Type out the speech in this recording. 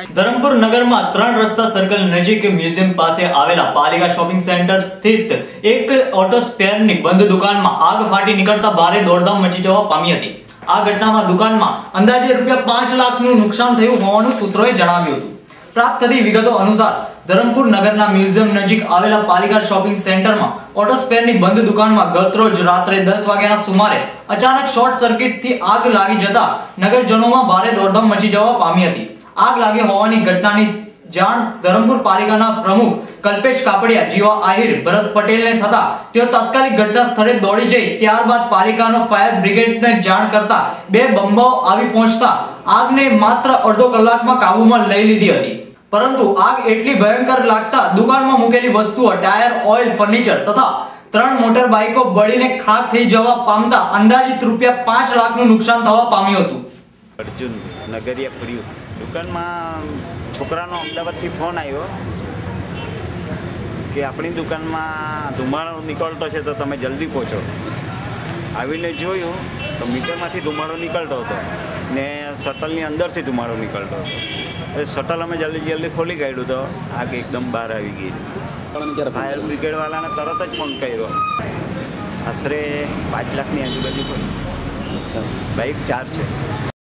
ધરમપુર નગરમાં 3 રસ્તા સર્કલ નજીક મ્યુઝિયમ પાસે આવેલા પાલિકા શોપિંગ સેન્ટર સ્થિત એક ઓટો સ્પેરની બંધ દુકાનમાં આગ ફાટી નીકળતા ભારે દોડધામ મચી જવા પામી હતી। આ ઘટનામાં દુકાનમાં અંદાજે ₹5 લાખનું નુકસાન થયું હોવાનું સૂત્રોએ જણાવ્યું હતું। પ્રાપ્ત થતી વિગતો અનુસાર ધરમપુર નગરના મ્યુઝિયમ નજીક આવેલા પાલિકા શોપિંગ સેન્ટરમાં ઓટો સ્પેરની બંધ દુકાનમાં ગતરોજ રાત્રે 10 વાગ્યાના સુમારે અચાનક શોર્ટ સર્કિટથી આગ લાગી જતા નગરજનોમાં ભારે દોડધામ મચી જવા પામી હતી। आग लागी होवानी घटनानी जाण धरमपुर पालिकाना प्रमुख कल्पेश कापड़िया, जीवा आहिर, भरत पटेल ने थता तेओ तात्कालिक घटना स्थळे दौड़ी जई त्यारबाद पालिकानो फायर ब्रिगेड ने जाण करता बे बंबाओ आवी पहोंचता आगने मात्र अर्धो कलाकमां काबूमां लई लीधी हती। परंतु आग एटली भयंकर लागता दुकानमां मूकेली वस्तुओ, टायर, ऑइल, फर्निचर तथा 3 मोटर बाइको बळीने खाक थई जवा पामता अंदाजित ₹5 लाखનું नुकसान थवा पाम्યું હતું। अर्जुन नगरिया पड्યું दुकान में छोकरा अमदावाद थी फोन आयो कि अपनी दुकान में धुमाड़ो निकलतो है तो तमे जल्दी पहुँचो। आवीने जोयुं तो मीटर में धुमाड़ो निकलतो हतो ने शटल नी अंदर से धुमाड़ो निकलतो हतो। शटल अमे जल्दी जल्दी खोली काढ्युं तो आग एकदम बहार आई गई। फायर ब्रिगेड वाला ने तरत ज फोन कर्यो। आशरे 5 लाख नी आजूबाजू पड़ी। अच्छा, बाइक 4 है।